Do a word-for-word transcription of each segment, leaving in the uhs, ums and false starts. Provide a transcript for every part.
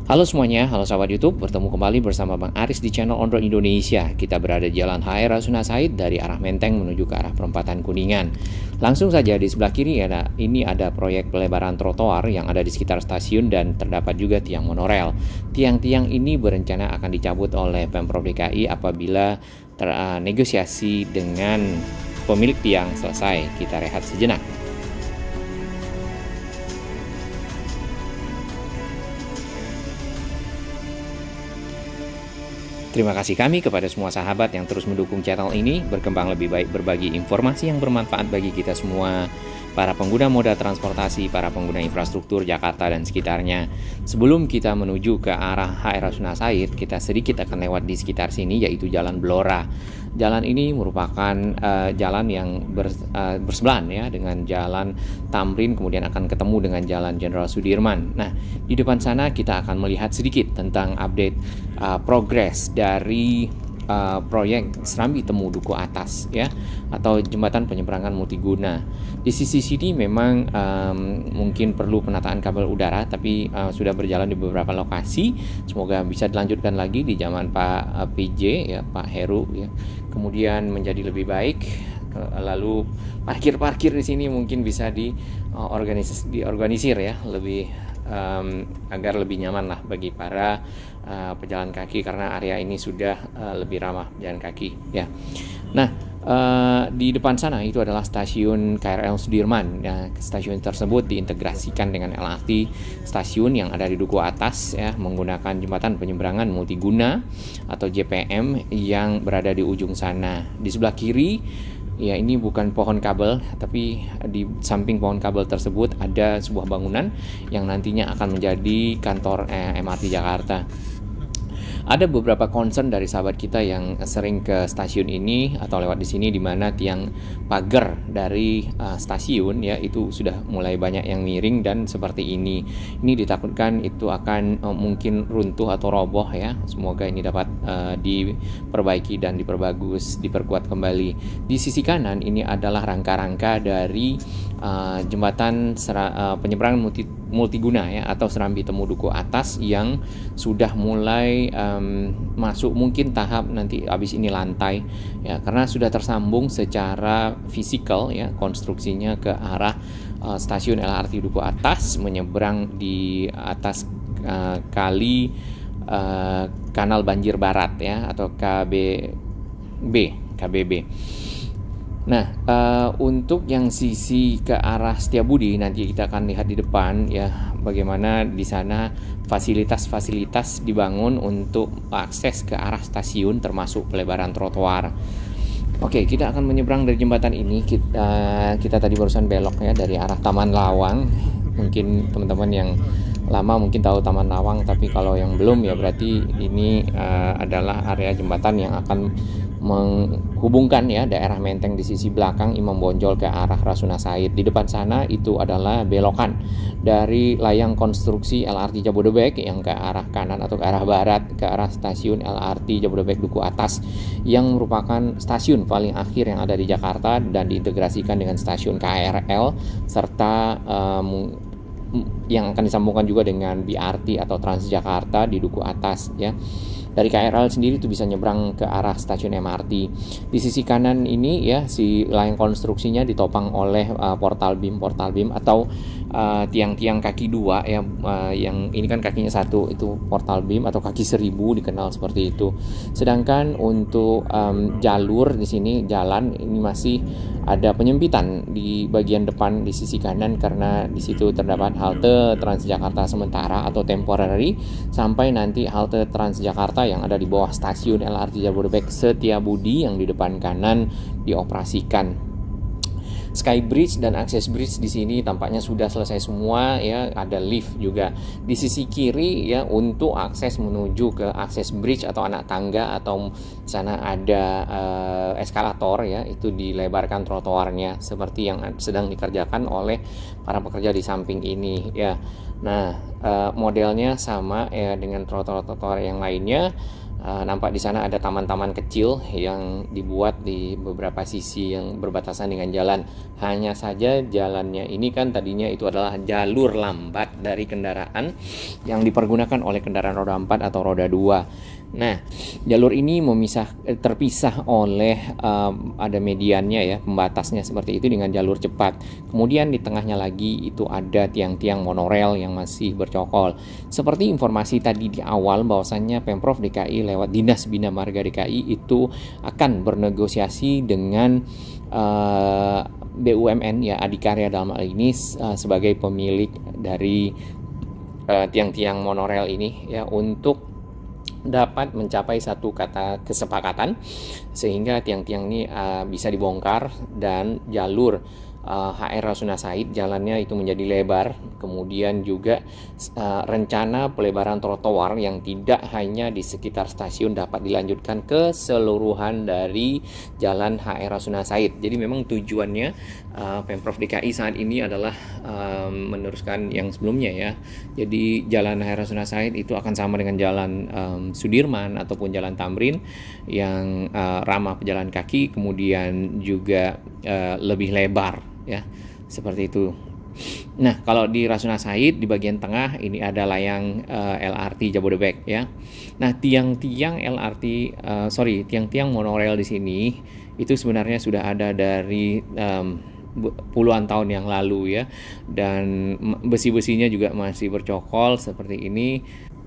Halo semuanya, halo sahabat YouTube, bertemu kembali bersama Bang Aris di channel On Road Indonesia. Kita berada di Jalan H R Rasuna Said dari arah Menteng menuju ke arah perempatan Kuningan. Langsung saja di sebelah kiri ada ini ada proyek pelebaran trotoar yang ada di sekitar stasiun dan terdapat juga tiang monorel. Tiang-tiang ini berencana akan dicabut oleh Pemprov D K I apabila ternegosiasi dengan pemilik tiang selesai. Kita rehat sejenak. Terima kasih kami kepada semua sahabat yang terus mendukung channel ini berkembang lebih baik, berbagi informasi yang bermanfaat bagi kita semua, para pengguna moda transportasi, para pengguna infrastruktur Jakarta dan sekitarnya. Sebelum kita menuju ke arah H R Rasuna Said, kita sedikit akan lewat di sekitar sini, yaitu Jalan Blora. Jalan ini merupakan uh, jalan yang ber, uh, bersebelahan ya dengan Jalan Tamrin, kemudian akan ketemu dengan Jalan Jenderal Sudirman. Nah, di depan sana kita akan melihat sedikit tentang update uh, progres dari uh, proyek Serambi Temu Duku Atas ya, atau jembatan penyeberangan multiguna. Di sisi sini memang um, mungkin perlu penataan kabel udara, tapi uh, sudah berjalan di beberapa lokasi. Semoga bisa dilanjutkan lagi di zaman Pak uh, P J ya, Pak Heru ya. Kemudian menjadi lebih baik. Lalu parkir-parkir di sini mungkin bisa di uh, organis diorganisir ya, lebih um, agar lebih nyaman lah bagi para uh, pejalan kaki, karena area ini sudah uh, lebih ramah pejalan kaki ya. Nah, uh, di depan sana itu adalah stasiun K R L Sudirman ya. Stasiun tersebut diintegrasikan dengan L R T stasiun yang ada di Duku Atas ya, menggunakan jembatan penyeberangan multiguna atau J P M yang berada di ujung sana. Di sebelah kiri ya, ini bukan pohon kabel, tapi di samping pohon kabel tersebut ada sebuah bangunan yang nantinya akan menjadi kantor eh, M R T Jakarta. Ada beberapa concern dari sahabat kita yang sering ke stasiun ini atau lewat di sini, di mana tiang pagar dari uh, stasiun ya itu sudah mulai banyak yang miring dan seperti ini. Ini ditakutkan itu akan uh, mungkin runtuh atau roboh ya. Semoga ini dapat uh, diperbaiki dan diperbagus, diperkuat kembali. Di sisi kanan ini adalah rangka-rangka dari uh, jembatan sera, uh, penyeberangan multi multiguna ya, atau Serambi Temu Duku Atas yang sudah mulai um, masuk mungkin tahap nanti habis ini lantai ya, karena sudah tersambung secara fisikal ya konstruksinya ke arah uh, stasiun L R T Duku Atas, menyeberang di atas uh, kali uh, Kanal Banjir Barat ya, atau K B B K B B. Nah, uh, untuk yang sisi ke arah Setiabudi nanti kita akan lihat di depan ya, bagaimana di sana fasilitas-fasilitas dibangun untuk akses ke arah stasiun, termasuk pelebaran trotoar. Oke, kita akan menyeberang dari jembatan ini. Kita, kita tadi barusan belok ya dari arah Taman Lawang. Mungkin teman-teman yang lama mungkin tahu Taman Lawang, tapi kalau yang belum ya berarti ini uh, adalah area jembatan yang akan menghubungkan ya daerah Menteng di sisi belakang Imam Bonjol ke arah Rasuna Said. Di depan sana itu adalah belokan dari layang konstruksi L R T Jabodebek yang ke arah kanan atau ke arah barat, ke arah stasiun L R T Jabodebek Duku Atas, yang merupakan stasiun paling akhir yang ada di Jakarta dan diintegrasikan dengan stasiun K R L serta um, yang akan disambungkan juga dengan B R T atau Transjakarta di Duku Atas ya. Dari K R L sendiri itu bisa nyebrang ke arah stasiun M R T. Di sisi kanan ini ya, si layang konstruksinya ditopang oleh uh, portal beam portal beam atau uh, tiang-tiang kaki dua ya, uh, yang ini kan kakinya satu, itu portal beam atau kaki seribu dikenal seperti itu. Sedangkan untuk um, jalur di sini jalan ini masih ada penyempitan di bagian depan di sisi kanan, karena di situ terdapat halte Transjakarta sementara atau temporary sampai nanti halte Transjakarta yang ada di bawah stasiun L R T Jabodebek Setiabudi yang di depan kanan dioperasikan. Sky Bridge dan akses bridge di sini tampaknya sudah selesai semua ya, ada lift juga di sisi kiri ya untuk akses menuju ke akses bridge atau anak tangga, atau sana ada uh, eskalator ya, itu dilebarkan trotoarnya seperti yang sedang dikerjakan oleh para pekerja di samping ini ya. Nah, uh, modelnya sama ya dengan trotoar-trotoar yang lainnya. Uh, nampak di sana ada taman-taman kecil yang dibuat di beberapa sisi yang berbatasan dengan jalan. Hanya saja jalannya ini kan tadinya itu adalah jalur lambat dari kendaraan yang dipergunakan oleh kendaraan roda empat atau roda dua. Nah, jalur ini memisah terpisah oleh um, ada mediannya ya, pembatasnya seperti itu dengan jalur cepat. Kemudian di tengahnya lagi itu ada tiang-tiang monorail yang masih bercokol. Seperti informasi tadi di awal bahwasannya Pemprov D K I lewat Dinas Bina Marga D K I itu akan bernegosiasi dengan uh, B U M N ya, Adikarya dalam hal ini uh, sebagai pemilik dari uh, tiang-tiang monorail ini ya, untuk dapat mencapai satu kata kesepakatan sehingga tiang-tiang ini uh, bisa dibongkar dan jalur uh, H R Rasuna Said jalannya itu menjadi lebar. Kemudian juga uh, rencana pelebaran trotoar yang tidak hanya di sekitar stasiun dapat dilanjutkan ke keseluruhan dari jalan H R Rasuna Said. Jadi memang tujuannya uh, Pemprov D K I saat ini adalah uh, meneruskan yang sebelumnya ya. Jadi jalan H R Rasuna Said itu akan sama dengan jalan um, Sudirman ataupun jalan Tamrin yang uh, ramah pejalan kaki, kemudian juga uh, lebih lebar ya, seperti itu. Nah, kalau di Rasuna Said di bagian tengah ini ada layang uh, L R T Jabodebek ya. Nah, tiang-tiang L R T uh, sorry tiang-tiang monorail di sini itu sebenarnya sudah ada dari um, puluhan tahun yang lalu ya, dan besi-besinya juga masih bercokol seperti ini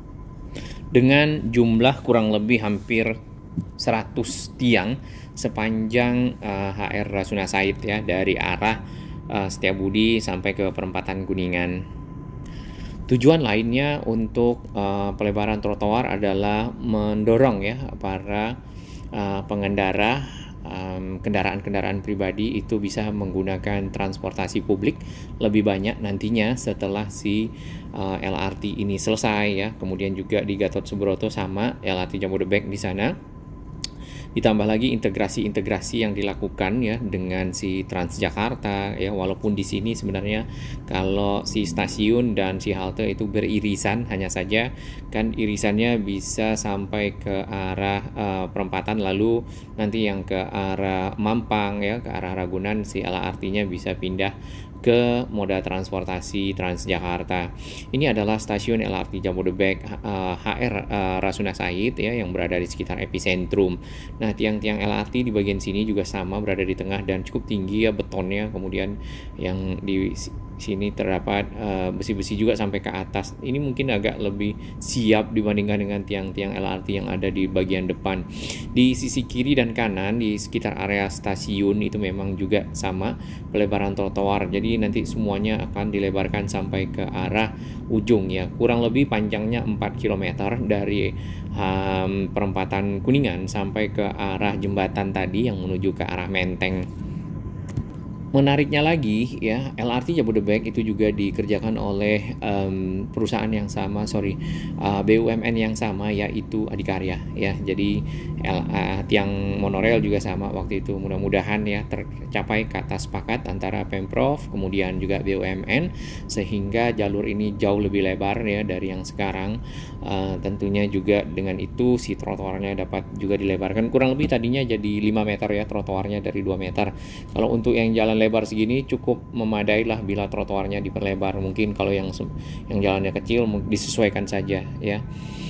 dengan jumlah kurang lebih hampir seratus tiang sepanjang uh, H R Rasuna Said ya, dari arah uh, Setiabudi sampai ke perempatan Kuningan. Tujuan lainnya untuk uh, pelebaran trotoar adalah mendorong ya para uh, pengendara um, kendaraan-kendaraan pribadi itu bisa menggunakan transportasi publik lebih banyak nantinya setelah si uh, L R T ini selesai ya. Kemudian juga di Gatot Subroto sama L R T Jabodebek di sana. Ditambah lagi integrasi-integrasi yang dilakukan ya dengan si Transjakarta ya, walaupun di sini sebenarnya kalau si stasiun dan si halte itu beririsan, hanya saja kan irisannya bisa sampai ke arah uh, perempatan, lalu nanti yang ke arah Mampang ya, ke arah Ragunan si L R T-nya bisa pindah ke moda transportasi Transjakarta. Ini adalah stasiun L R T Jabodebek uh, H R uh, Rasuna Said ya, yang berada di sekitar epicentrum. Nah, tiang-tiang L R T di bagian sini juga sama, berada di tengah dan cukup tinggi ya betonnya. Kemudian yang di sini terdapat uh, besi-besi juga sampai ke atas. Ini mungkin agak lebih siap dibandingkan dengan tiang-tiang L R T yang ada di bagian depan. Di sisi kiri dan kanan di sekitar area stasiun itu memang juga sama pelebaran trotoar. Jadi nanti semuanya akan dilebarkan sampai ke arah ujung ya. Kurang lebih panjangnya empat kilometer dari um, perempatan Kuningan sampai ke arah jembatan tadi yang menuju ke arah Menteng. Menariknya lagi ya, L R T Jabodebek itu juga dikerjakan oleh um, perusahaan yang sama, sorry uh, B U M N yang sama, yaitu Adikarya ya. Jadi L, uh, tiang monorail juga sama waktu itu. Mudah-mudahan ya tercapai kata sepakat antara Pemprov kemudian juga B U M N sehingga jalur ini jauh lebih lebar ya dari yang sekarang. Uh, tentunya juga dengan itu si trotoarnya dapat juga dilebarkan. Kurang lebih tadinya jadi lima meter ya trotoarnya dari dua meter. Kalau untuk yang jalan lebar segini cukup memadai lah bila trotoarnya diperlebar. Mungkin kalau yang yang jalannya kecil disesuaikan saja ya.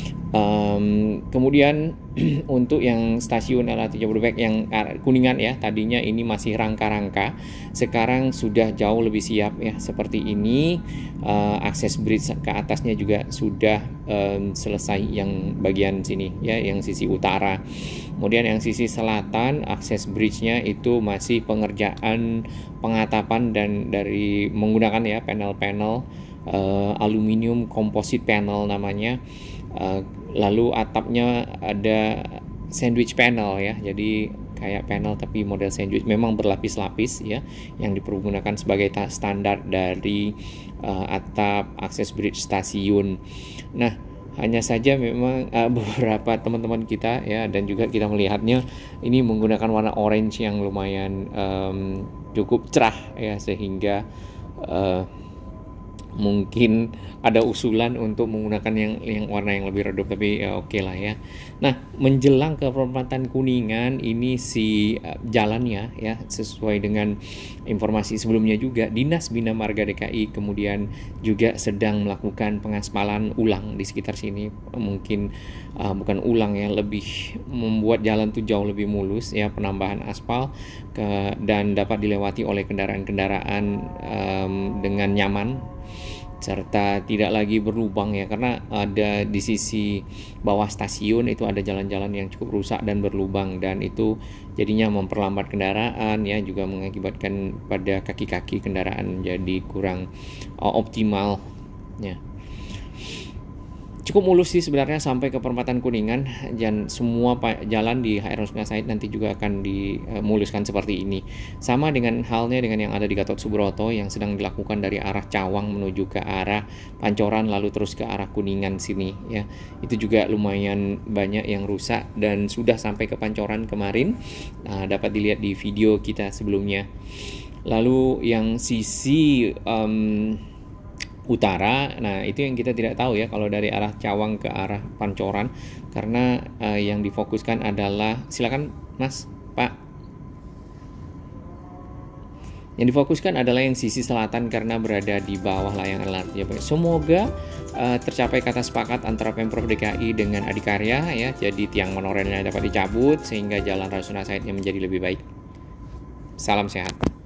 Um, kemudian untuk yang stasiun L R T Jabodebek yang Kuningan ya, tadinya ini masih rangka-rangka, sekarang sudah jauh lebih siap ya seperti ini. Uh, akses bridge ke atasnya juga sudah um, selesai yang bagian sini ya, yang sisi utara. Kemudian yang sisi selatan akses bridge-nya itu masih pengerjaan pengatapan dan dari menggunakan ya panel-panel uh, aluminium composite panel namanya. Uh, lalu atapnya ada sandwich panel ya, jadi kayak panel tapi model sandwich, memang berlapis-lapis ya, yang dipergunakan sebagai standar dari uh, atap akses bridge stasiun. Nah, hanya saja memang uh, beberapa teman-teman kita ya, dan juga kita melihatnya ini menggunakan warna orange yang lumayan um, cukup cerah ya, sehingga uh, mungkin ada usulan untuk menggunakan yang yang warna yang lebih redup, tapi ya oke lah ya. Nah, menjelang ke perempatan Kuningan ini si uh, jalannya ya sesuai dengan informasi sebelumnya juga, Dinas Bina Marga D K I kemudian juga sedang melakukan pengaspalan ulang di sekitar sini. Mungkin uh, bukan ulang ya, lebih membuat jalan tuh jauh lebih mulus ya, penambahan aspal ke, dan dapat dilewati oleh kendaraan-kendaraan um, dengan nyaman serta tidak lagi berlubang ya, karena ada di sisi bawah stasiun itu ada jalan-jalan yang cukup rusak dan berlubang, dan itu jadinya memperlambat kendaraan ya, juga mengakibatkan pada kaki-kaki kendaraan jadi kurang uh, optimal ya. Cukup mulus sih sebenarnya sampai ke perempatan Kuningan, dan semua jalan di H R Rasuna Said nanti juga akan dimuluskan seperti ini. Sama dengan halnya dengan yang ada di Gatot Subroto yang sedang dilakukan dari arah Cawang menuju ke arah Pancoran lalu terus ke arah Kuningan sini ya. Itu juga lumayan banyak yang rusak dan sudah sampai ke Pancoran kemarin. Nah, dapat dilihat di video kita sebelumnya. Lalu yang sisi um, utara, nah itu yang kita tidak tahu ya kalau dari arah Cawang ke arah Pancoran, karena uh, yang difokuskan adalah, silakan Mas, Pak, yang difokuskan adalah yang sisi selatan karena berada di bawah layangan L R T. Semoga uh, tercapai kata sepakat antara Pemprov D K I dengan Adikarya ya, jadi tiang monorelnya dapat dicabut sehingga jalan Rasuna Said menjadi lebih baik. Salam sehat.